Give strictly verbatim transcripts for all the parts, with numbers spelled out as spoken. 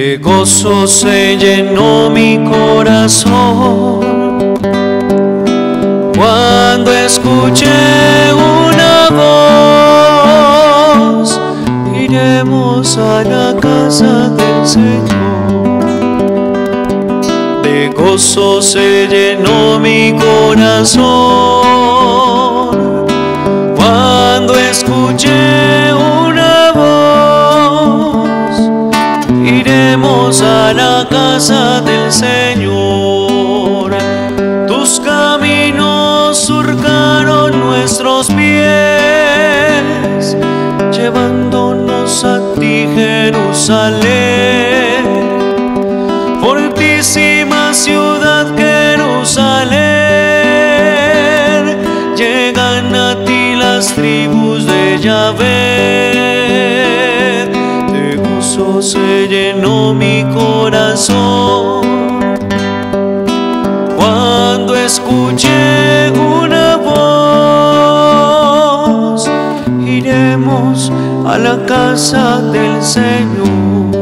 De gozo se llenó mi corazón cuando escuché una voz: iremos a la casa del Señor. De gozo se llenó mi corazón cuando escuché una voz: iremos a la casa del Señor. Tus caminos surcaron nuestros pies, llevándonos a ti, Jerusalén. Fortísima ciudad, Jerusalén, llegan a ti las tribus de Yahvé. De gozo se llenó mi corazón cuando escuché una voz: iremos a la casa del Señor.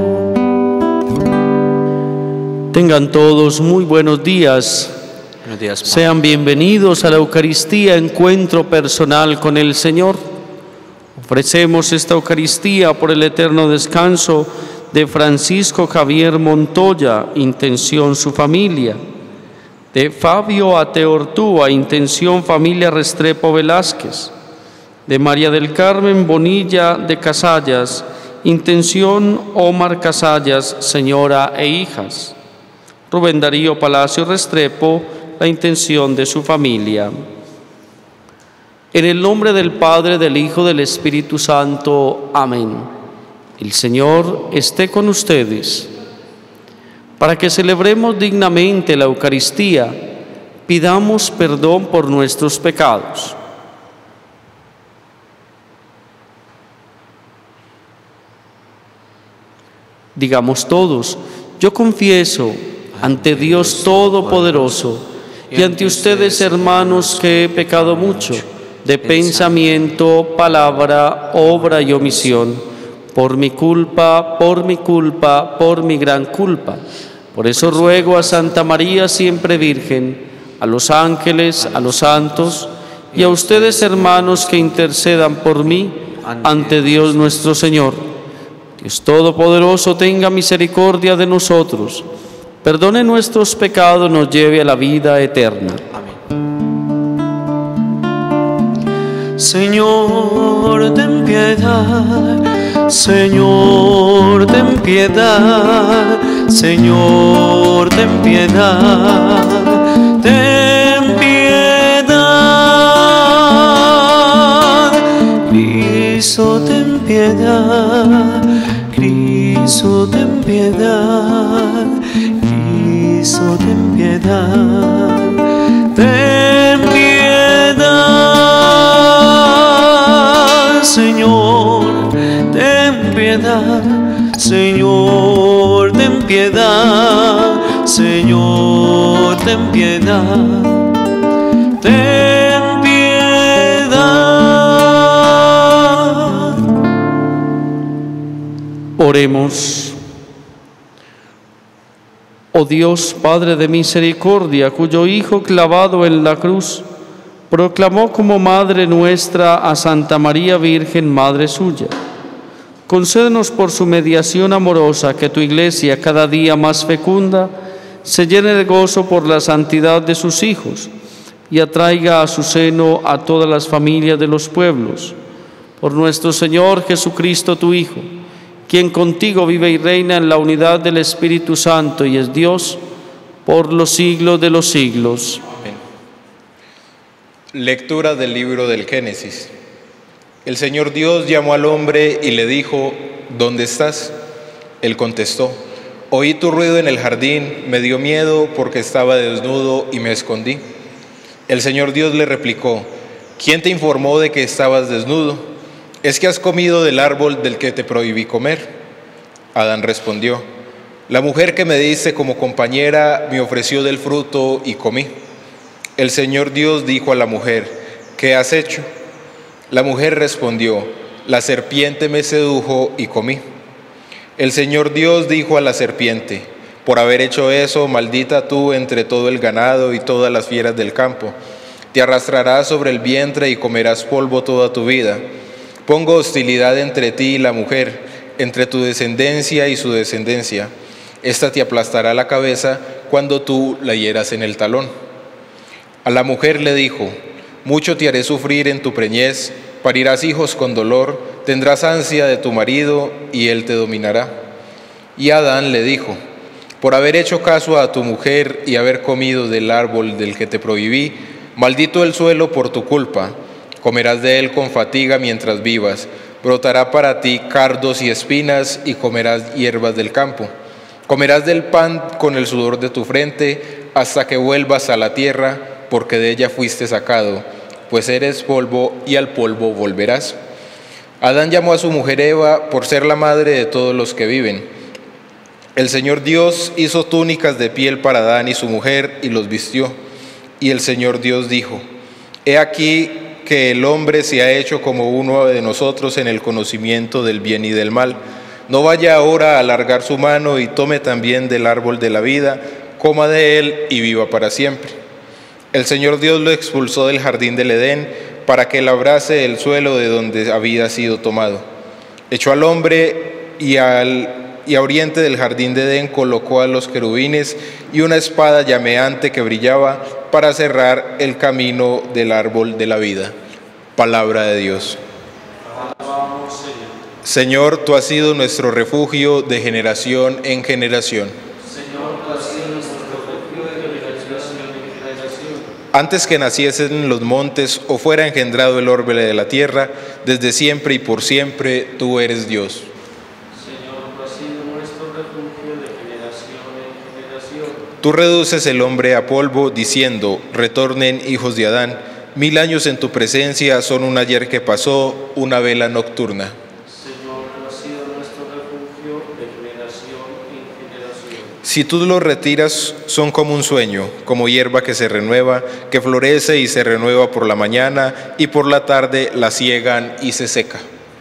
Tengan todos muy buenos días. Buenos días, Sean bienvenidos a la Eucaristía, encuentro personal con el Señor. Ofrecemos esta Eucaristía por el eterno descanso de Francisco Javier Montoya, intención su familia; de Fabio Ateortúa, intención familia Restrepo Velázquez; de María del Carmen Bonilla de Casallas, intención Omar Casallas, señora e hijas; Rubén Darío Palacio Restrepo, la intención de su familia. En el nombre del Padre, del Hijo, del Espíritu Santo. Amén. El Señor esté con ustedes. Para que celebremos dignamente la Eucaristía, pidamos perdón por nuestros pecados. Digamos todos: yo confieso ante Dios Todopoderoso y ante ustedes, hermanos, que he pecado mucho, de pensamiento, palabra, obra y omisión, por mi culpa, por mi culpa, por mi gran culpa. Por eso ruego a Santa María, siempre Virgen, a los ángeles, a los santos y a ustedes, hermanos, que intercedan por mí ante Dios nuestro Señor. Dios Todopoderoso tenga misericordia de nosotros, perdone nuestros pecados, nos lleve a la vida eterna. Amén. Señor, ten piedad. Señor, ten piedad. Señor, ten piedad. Ten piedad. Cristo, ten piedad. Cristo, ten piedad. Cristo, ten piedad. Ten piedad, Señor, ten piedad. Señor, ten piedad. Señor, ten piedad. Ten piedad. Oremos. Oh Dios, Padre de misericordia, cuyo Hijo clavado en la cruz proclamó como Madre nuestra a Santa María Virgen, Madre suya, concédenos por su mediación amorosa que tu Iglesia, cada día más fecunda, se llene de gozo por la santidad de sus hijos y atraiga a su seno a todas las familias de los pueblos. Por nuestro Señor Jesucristo, tu Hijo, quien contigo vive y reina en la unidad del Espíritu Santo y es Dios por los siglos de los siglos. Amén. Lectura del libro del Génesis. El Señor Dios llamó al hombre y le dijo: ¿dónde estás? Él contestó: oí tu ruido en el jardín, me dio miedo porque estaba desnudo y me escondí. El Señor Dios le replicó: ¿quién te informó de que estabas desnudo? ¿Es que has comido del árbol del que te prohibí comer? Adán respondió: la mujer que me diste como compañera me ofreció del fruto y comí. El Señor Dios dijo a la mujer: ¿qué has hecho? La mujer respondió: la serpiente me sedujo y comí. El Señor Dios dijo a la serpiente: por haber hecho eso, maldita tú entre todo el ganado y todas las fieras del campo. Te arrastrarás sobre el vientre y comerás polvo toda tu vida. Pongo hostilidad entre ti y la mujer, entre tu descendencia y su descendencia. Esta te aplastará la cabeza cuando tú la hieras en el talón. A la mujer le dijo: mucho te haré sufrir en tu preñez, parirás hijos con dolor, tendrás ansia de tu marido y él te dominará. Y Adán le dijo: por haber hecho caso a tu mujer y haber comido del árbol del que te prohibí, maldito el suelo por tu culpa, comerás de él con fatiga mientras vivas, brotará para ti cardos y espinas y comerás hierbas del campo. Comerás del pan con el sudor de tu frente hasta que vuelvas a la tierra, porque de ella fuiste sacado, pues eres polvo y al polvo volverás. Adán llamó a su mujer Eva por ser la madre de todos los que viven. El Señor Dios hizo túnicas de piel para Adán y su mujer y los vistió. Y el Señor Dios dijo: he aquí que el hombre se ha hecho como uno de nosotros en el conocimiento del bien y del mal. No vaya ahora a alargar su mano y tome también del árbol de la vida, coma de él y viva para siempre. El Señor Dios lo expulsó del jardín del Edén para que labrase el suelo de donde había sido tomado. Echó al hombre y, al, y a oriente del jardín de Edén colocó a los querubines y una espada llameante que brillaba para cerrar el camino del árbol de la vida. Palabra de Dios. Señor, tú has sido nuestro refugio de generación en generación. Señor, tú has sido nuestro refugio de generación en generación. Antes que naciesen los montes o fuera engendrado el orbe de la tierra, desde siempre y por siempre tú eres Dios. Señor, tú has sido nuestro refugio de generación en generación. Tú reduces el hombre a polvo, diciendo: retornen hijos de Adán. Mil años en tu presencia son un ayer que pasó, una vela nocturna. Si tú los retiras, son como un sueño, como hierba que se renueva, que florece y se renueva por la mañana, y por la tarde la siegan y se seca.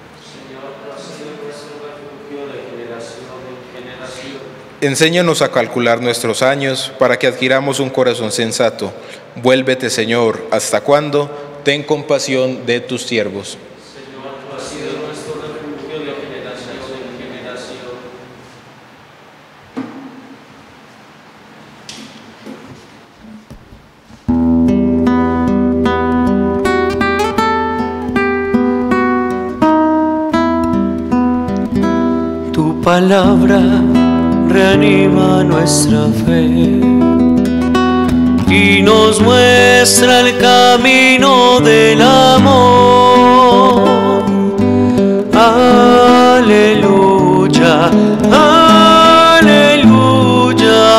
Enséñanos a calcular nuestros años, para que adquiramos un corazón sensato. Vuélvete, Señor, ¿hasta cuándo? Ten compasión de tus siervos. Tu palabra reanima nuestra fe y nos muestra el camino del amor. Aleluya, aleluya,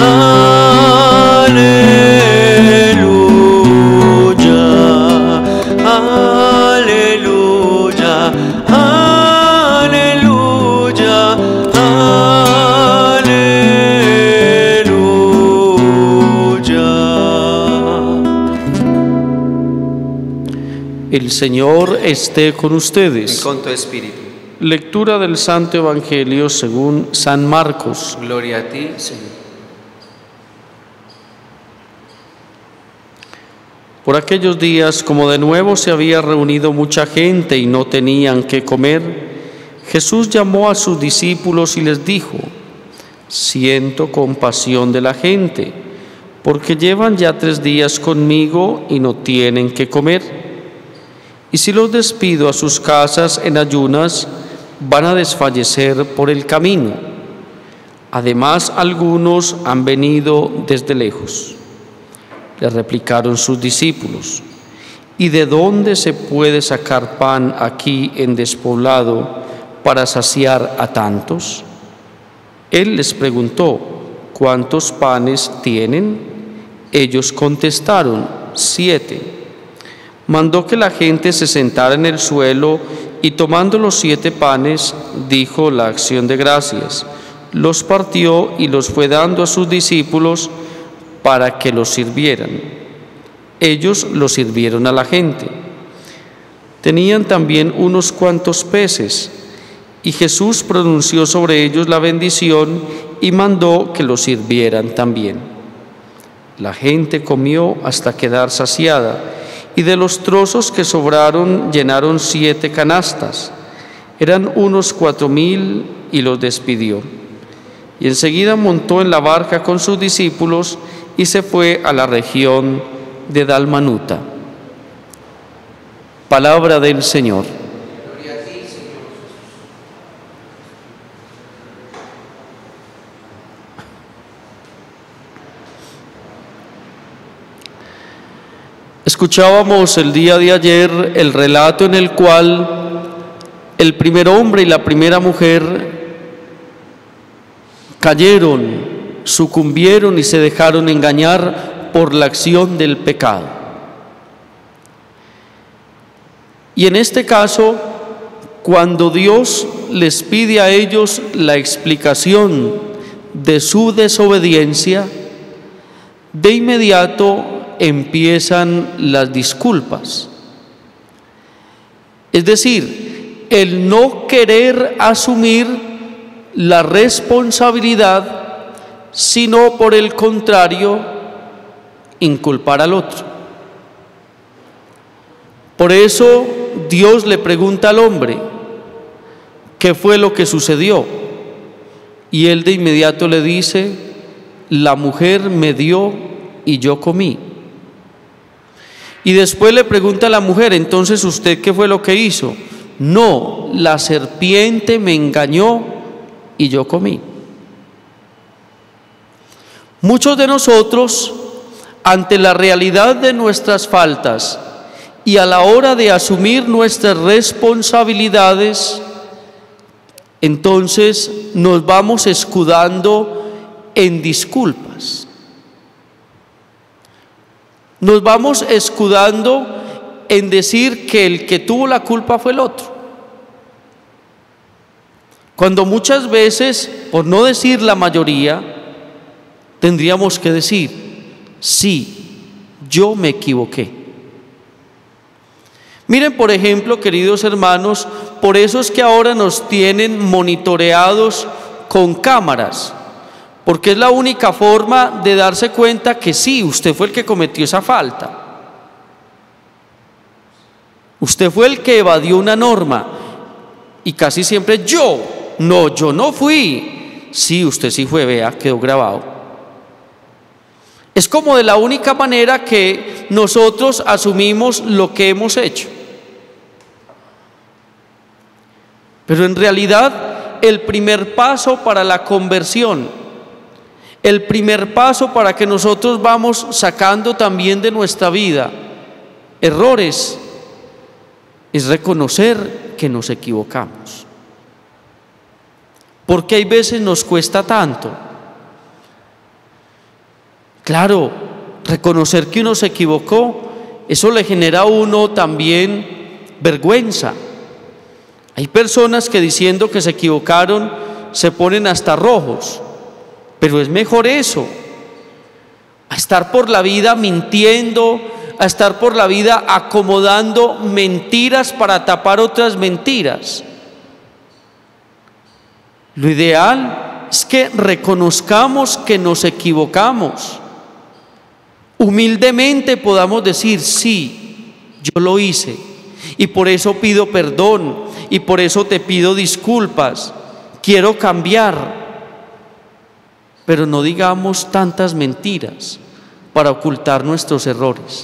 aleluya, aleluya, aleluya, aleluya. El Señor esté con ustedes. Y con tu espíritu. Lectura del Santo Evangelio según San Marcos. Gloria a ti, Señor. Por aquellos días, como de nuevo se había reunido mucha gente y no tenían qué comer, Jesús llamó a sus discípulos y les dijo: siento compasión de la gente, porque llevan ya tres días conmigo y no tienen qué comer. Y si los despido a sus casas en ayunas, van a desfallecer por el camino. Además, algunos han venido desde lejos. Le replicaron sus discípulos: ¿y de dónde se puede sacar pan aquí en despoblado para saciar a tantos? Él les preguntó: ¿cuántos panes tienen? Ellos contestaron: siete. Mandó que la gente se sentara en el suelo y, tomando los siete panes, dijo la acción de gracias, los partió y los fue dando a sus discípulos para que los sirvieran. Ellos los sirvieron a la gente. Tenían también unos cuantos peces, Y Jesús pronunció sobre ellos la bendición y mandó que los sirvieran también. La gente comió hasta quedar saciada, y de los trozos que sobraron llenaron siete canastas. Eran unos cuatro mil, y los despidió. Y enseguida montó en la barca con sus discípulos y se fue a la región de Dalmanuta. Palabra del Señor. Escuchábamos el día de ayer el relato en el cual el primer hombre y la primera mujer cayeron, sucumbieron y se dejaron engañar por la acción del pecado. Y en este caso, cuando Dios les pide a ellos la explicación de su desobediencia, de inmediato empiezan las disculpas. Es decir, el no querer asumir la responsabilidad, sino por el contrario, inculpar al otro. Por eso Dios le pregunta al hombre, ¿qué fue lo que sucedió? Y él de inmediato le dice, la mujer me dio y yo comí. Y después le pregunta a la mujer, entonces ¿usted qué fue lo que hizo? No, la serpiente me engañó y yo comí. Muchos de nosotros, ante la realidad de nuestras faltas y a la hora de asumir nuestras responsabilidades, entonces nos vamos escudando en disculpas. Nos vamos escudando en decir que el que tuvo la culpa fue el otro. Cuando muchas veces, por no decir la mayoría, tendríamos que decir, sí, yo me equivoqué. Miren, por ejemplo, queridos hermanos, por eso es que ahora nos tienen monitoreados con cámaras, porque es la única forma de darse cuenta que sí, usted fue el que cometió esa falta. Usted fue el que evadió una norma. Y casi siempre yo, no, yo no fui. Sí, usted sí fue, vea, quedó grabado. Es como de la única manera que nosotros asumimos lo que hemos hecho. Pero en realidad, el primer paso para la conversión, el primer paso para que nosotros vamos sacando también de nuestra vida errores, es reconocer que nos equivocamos. Porque hay veces nos cuesta tanto. Claro, reconocer que uno se equivocó, eso le genera a uno también vergüenza. Hay personas que diciendo que se equivocaron se ponen hasta rojos. Pero es mejor eso, a estar por la vida mintiendo, a estar por la vida acomodando mentiras para tapar otras mentiras. Lo ideal es que reconozcamos que nos equivocamos. Humildemente podamos decir, sí, yo lo hice, y por eso pido perdón, y por eso te pido disculpas, quiero cambiar. Pero no digamos tantas mentiras para ocultar nuestros errores.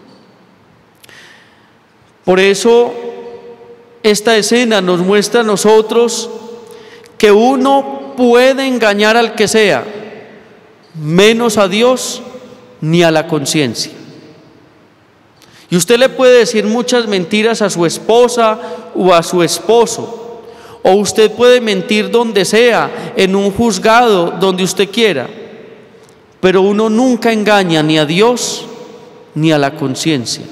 Por eso esta escena nos muestra a nosotros que uno puede engañar al que sea, menos a Dios ni a la conciencia. Y usted le puede decir muchas mentiras a su esposa o a su esposo. O usted puede mentir donde sea, en un juzgado, donde usted quiera. Pero uno nunca engaña ni a Dios ni a la conciencia.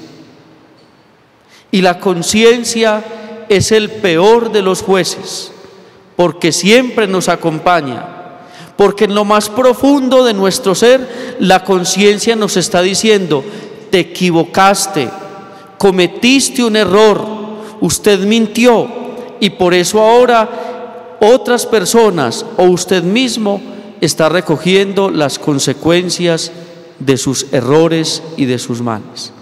Y la conciencia es el peor de los jueces, porque siempre nos acompaña. Porque en lo más profundo de nuestro ser, la conciencia nos está diciendo, te equivocaste, cometiste un error, usted mintió. Y por eso ahora otras personas o usted mismo está recogiendo las consecuencias de sus errores y de sus males.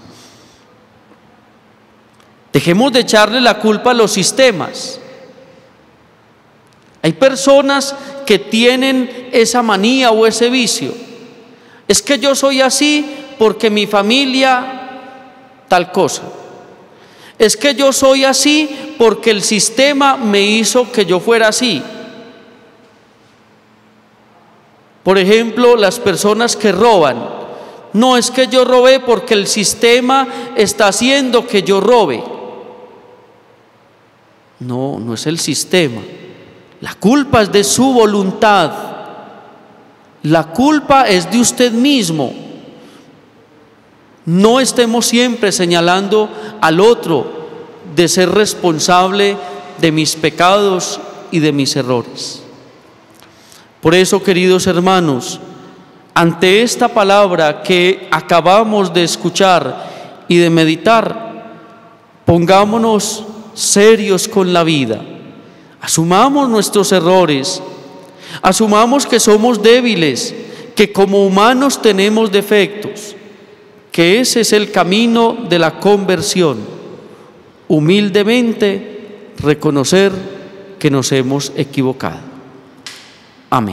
Dejemos de echarle la culpa a los sistemas. Hay personas que tienen esa manía o ese vicio. Es que yo soy así porque mi familia tal cosa. Es que yo soy así porque el sistema me hizo que yo fuera así. Por ejemplo, las personas que roban. No es que yo robé porque el sistema está haciendo que yo robe. No, no es el sistema. La culpa es de su voluntad. La culpa es de usted mismo. No estemos siempre señalando al otro de ser responsable de mis pecados y de mis errores. Por eso, queridos hermanos, ante esta palabra que acabamos de escuchar y de meditar, pongámonos serios con la vida. Asumamos nuestros errores, asumamos que somos débiles, que como humanos tenemos defectos, que ese es el camino de la conversión. Humildemente reconocer que nos hemos equivocado. Amén.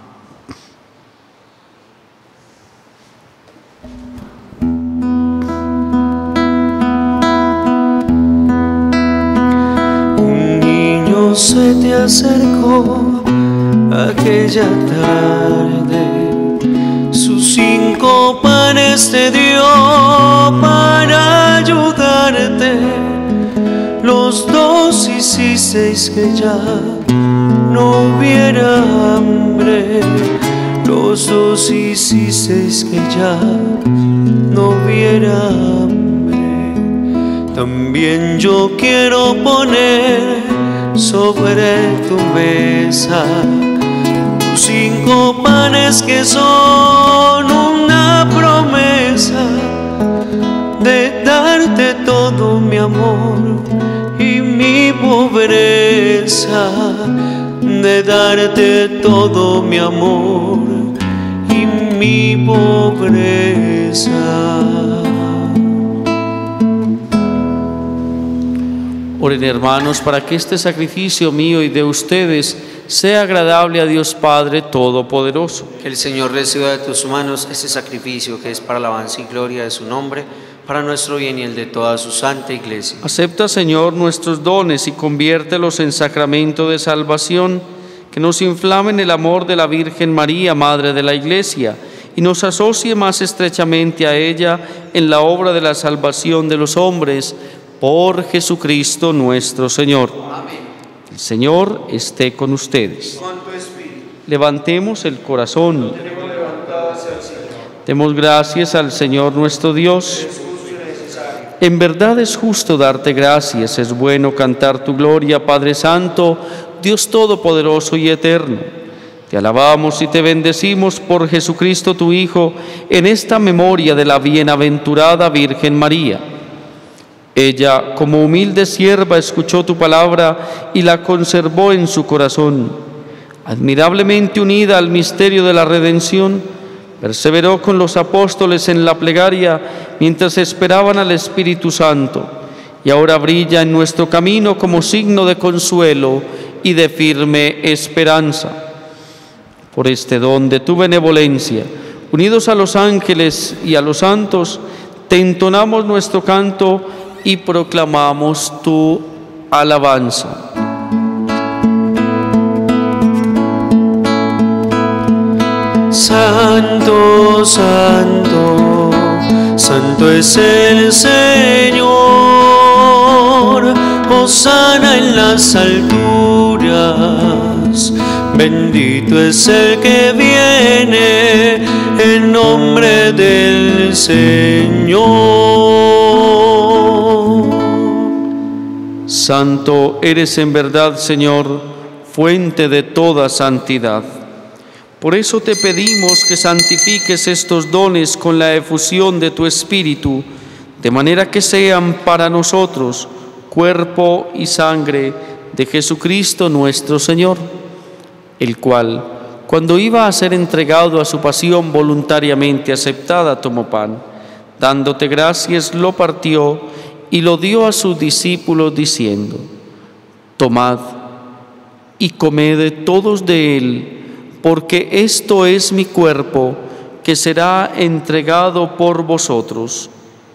Un niño se te acercó aquella tarde, sus cinco panes te dio para ayudarte. Los dos hicisteis que ya no hubiera hambre. Los dos hicisteis que ya no hubiera hambre. También yo quiero poner sobre tu mesa tus cinco panes que son una promesa de darte todo mi amor y mi pobreza, de darte todo mi amor y mi pobreza. Oren, hermanos, para que este sacrificio mío y de ustedes sea agradable a Dios Padre Todopoderoso. Que el Señor reciba de tus manos este sacrificio que es para alabanza y gloria de su nombre, para nuestro bien y el de toda su santa Iglesia. Acepta, Señor, nuestros dones y conviértelos en sacramento de salvación, que nos inflamen el amor de la Virgen María, Madre de la Iglesia, y nos asocie más estrechamente a ella en la obra de la salvación de los hombres, por Jesucristo nuestro Señor. Amén. El Señor esté con ustedes. Con tu espíritu. Levantemos el corazón. Demos gracias al Señor nuestro Dios. En verdad es justo darte gracias, es bueno cantar tu gloria, Padre Santo, Dios Todopoderoso y Eterno. Te alabamos y te bendecimos por Jesucristo tu Hijo, en esta memoria de la bienaventurada Virgen María. Ella, como humilde sierva, escuchó tu palabra y la conservó en su corazón. Admirablemente unida al misterio de la redención, perseveró con los apóstoles en la plegaria mientras esperaban al Espíritu Santo, y ahora brilla en nuestro camino como signo de consuelo y de firme esperanza. Por este don de tu benevolencia, unidos a los ángeles y a los santos, te entonamos nuestro canto y proclamamos tu alabanza. Santo, santo, santo es el Señor, hosana en las alturas, bendito es el que viene en nombre del Señor. Santo eres en verdad, Señor, fuente de toda santidad. Por eso te pedimos que santifiques estos dones con la efusión de tu Espíritu, de manera que sean para nosotros cuerpo y sangre de Jesucristo nuestro Señor. el cual, cuando iba a ser entregado a su pasión voluntariamente aceptada, tomó pan, dándote gracias, lo partió y lo dio a sus discípulos, diciendo: tomad y comed todos de él, porque esto es mi cuerpo, que será entregado por vosotros.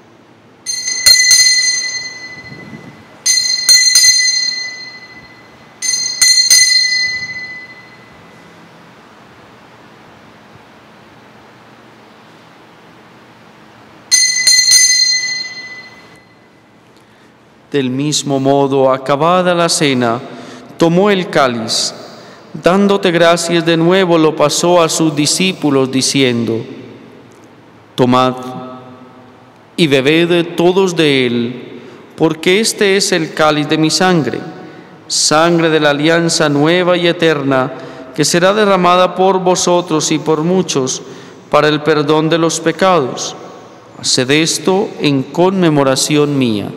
Del mismo modo, acabada la cena, tomó el cáliz, dándote gracias de nuevo, lo pasó a sus discípulos, diciendo: tomad y bebed todos de él, porque este es el cáliz de mi sangre, sangre de la alianza nueva y eterna, que será derramada por vosotros y por muchos para el perdón de los pecados. Haced esto en conmemoración mía.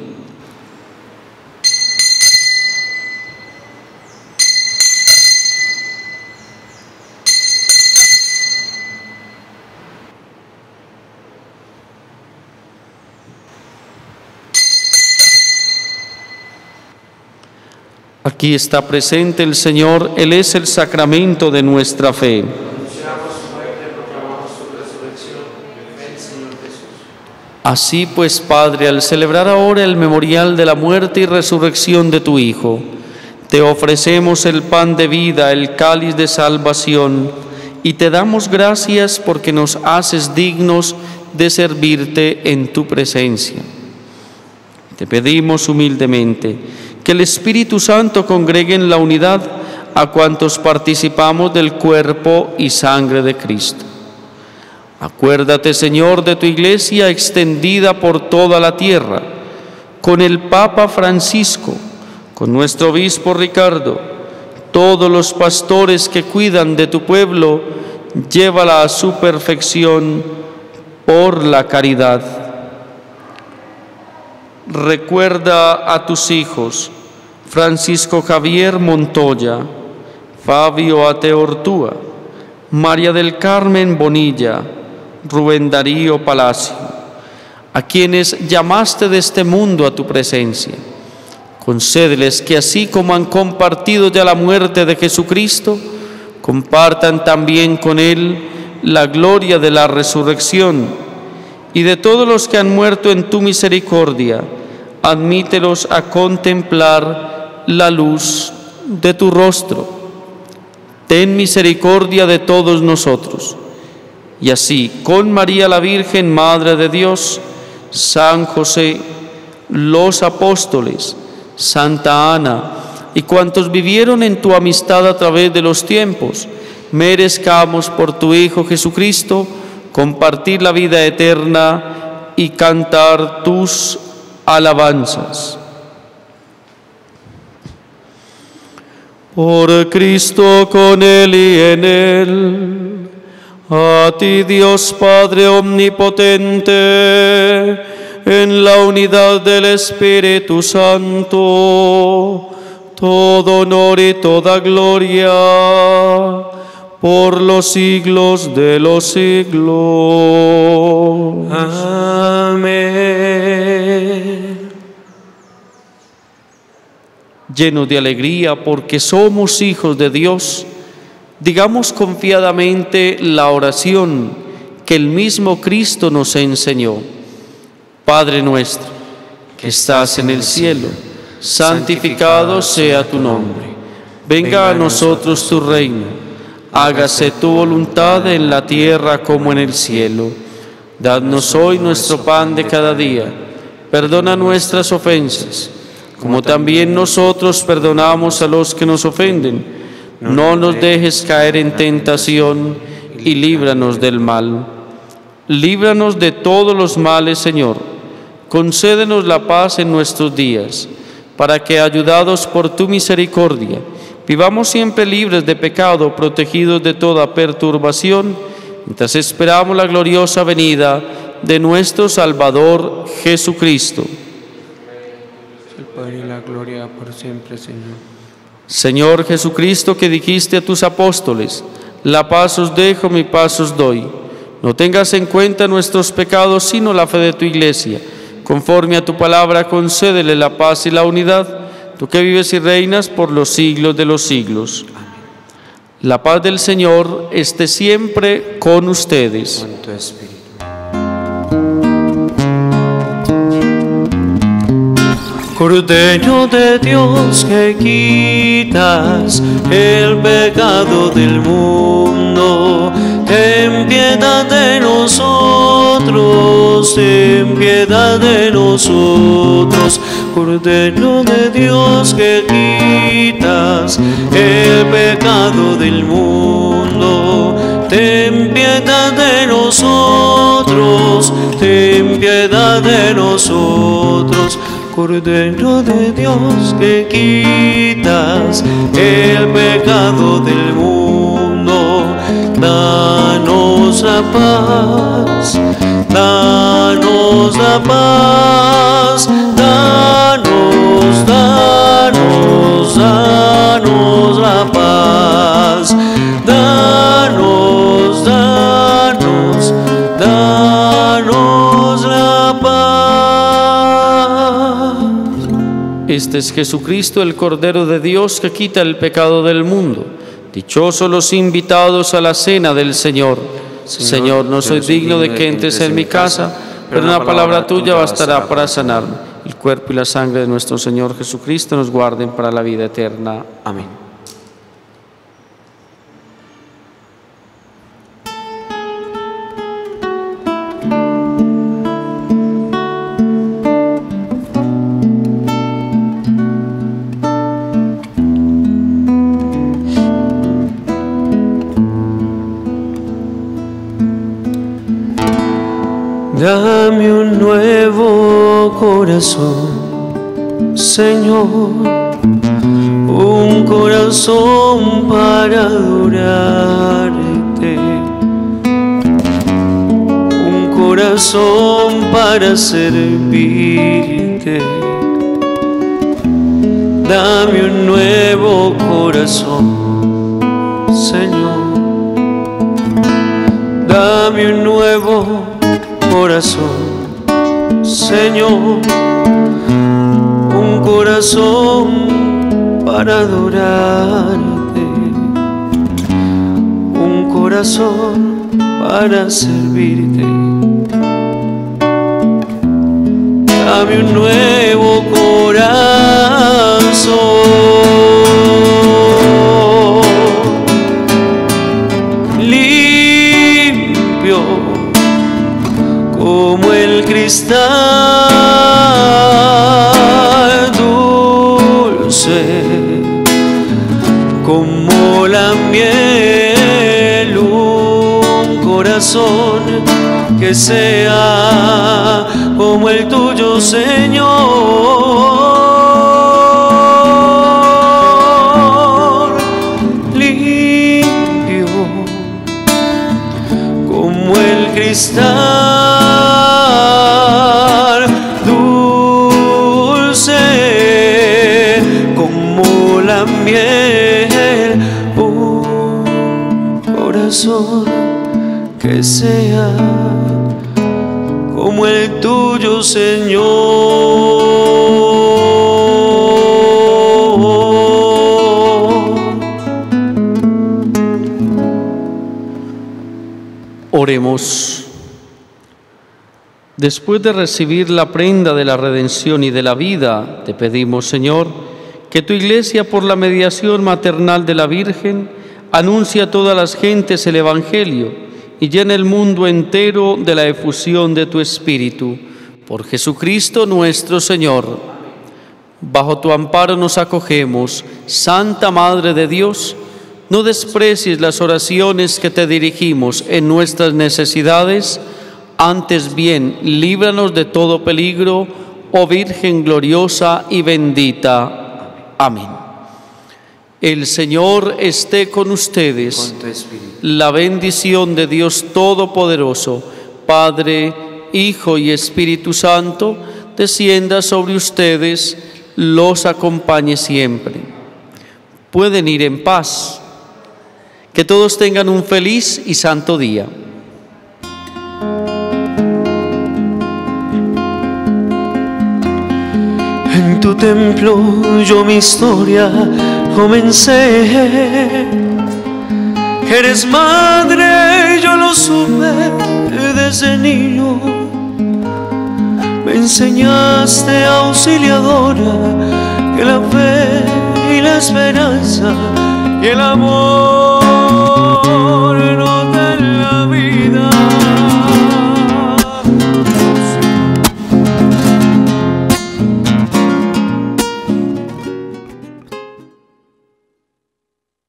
Aquí está presente el Señor, Él es el sacramento de nuestra fe. Así pues, Padre, al celebrar ahora el memorial de la muerte y resurrección de tu Hijo, te ofrecemos el pan de vida, el cáliz de salvación, y te damos gracias porque nos haces dignos de servirte en tu presencia. Te pedimos humildemente que el Espíritu Santo congregue en la unidad a cuantos participamos del cuerpo y sangre de Cristo. Acuérdate, Señor, de tu Iglesia extendida por toda la tierra, con el Papa Francisco, con nuestro obispo Ricardo, todos los pastores que cuidan de tu pueblo, llévala a su perfección por la caridad. Recuerda a tus hijos, Francisco Javier Montoya, Fabio Ateortúa, María del Carmen Bonilla, Rubén Darío Palacio, a quienes llamaste de este mundo a tu presencia. Concédeles que así como han compartido ya la muerte de Jesucristo, compartan también con Él la gloria de la resurrección. Y de todos los que han muerto en tu misericordia, admítelos a contemplar la luz de tu rostro. Ten misericordia de todos nosotros. Y así, con María la Virgen, Madre de Dios, San José, los apóstoles, Santa Ana y cuantos vivieron en tu amistad a través de los tiempos, merezcamos por tu Hijo Jesucristo compartir la vida eterna y cantar tus alabanzas. Por Cristo, con Él y en Él, a ti, Dios Padre omnipotente, en la unidad del Espíritu Santo, todo honor y toda gloria por los siglos de los siglos. Amén. Llenos de alegría porque somos hijos de Dios, digamos confiadamente la oración que el mismo Cristo nos enseñó. Padre nuestro, que estás en el cielo, santificado sea tu nombre. Venga a nosotros tu reino. Hágase tu voluntad en la tierra como en el cielo. Dadnos hoy nuestro pan de cada día. Perdona nuestras ofensas, como también nosotros perdonamos a los que nos ofenden. No nos dejes caer en tentación y líbranos del mal. Líbranos de todos los males, Señor. Concédenos la paz en nuestros días, para que, ayudados por tu misericordia, vivamos siempre libres de pecado, protegidos de toda perturbación, mientras esperamos la gloriosa venida de nuestro Salvador Jesucristo. El Padre y la gloria por siempre, Señor. Señor Jesucristo, que dijiste a tus apóstoles, la paz os dejo, mi paz os doy. No tengas en cuenta nuestros pecados, sino la fe de tu Iglesia. Conforme a tu palabra, concédele la paz y la unidad, tú que vives y reinas por los siglos de los siglos. La paz del Señor esté siempre con ustedes. Con tu espíritu. Cordero de Dios, que quitas el pecado del mundo, ten piedad de nosotros, ten piedad de nosotros. Cordero de Dios, que quitas el pecado del mundo, ten piedad de nosotros, ten piedad de nosotros. Cordero de Dios, que quitas el pecado del mundo, danos la paz, danos la paz, danos, danos, danos la paz, danos, danos, danos la paz. Este es Jesucristo, el Cordero de Dios, que quita el pecado del mundo. Dichosos los invitados a la cena del Señor. Señor, Señor no soy digno de que entres en mi casa, pero una palabra tuya bastará para sanarme. El cuerpo y la sangre de nuestro Señor Jesucristo nos guarden para la vida eterna. Amén. Dame un nuevo corazón, Señor, un corazón para adorarte, un corazón para servirte. Dame un nuevo corazón, Señor, dame un nuevo corazón, Señor, un corazón para adorarte, un corazón para servirte. Dame un nuevo corazón, limpio como el cristal, dulce como la miel, un corazón que sea como el tuyo, Señor, limpio como el cristal, dulce como la miel, un corazón que sea como el tuyo, Señor. Oremos. Después de recibir la prenda de la redención y de la vida, te pedimos, Señor, que tu Iglesia, por la mediación maternal de la Virgen, anuncie a todas las gentes el Evangelio y llene el mundo entero de la efusión de tu Espíritu. Por Jesucristo nuestro Señor. Bajo tu amparo nos acogemos, Santa Madre de Dios. No desprecies las oraciones que te dirigimos en nuestras necesidades, antes bien, líbranos de todo peligro, oh Virgen gloriosa y bendita. Amén. El Señor esté con ustedes. Con tu espíritu. La bendición de Dios Todopoderoso, Padre, Hijo y Espíritu Santo, descienda sobre ustedes, los acompañe siempre. pueden ir en paz. Que todos tengan un feliz y santo día. En tu templo yo mi historia comencé. Que eres madre, yo lo supe desde niño. Me enseñaste, auxiliadora, que la fe y la esperanza y el amor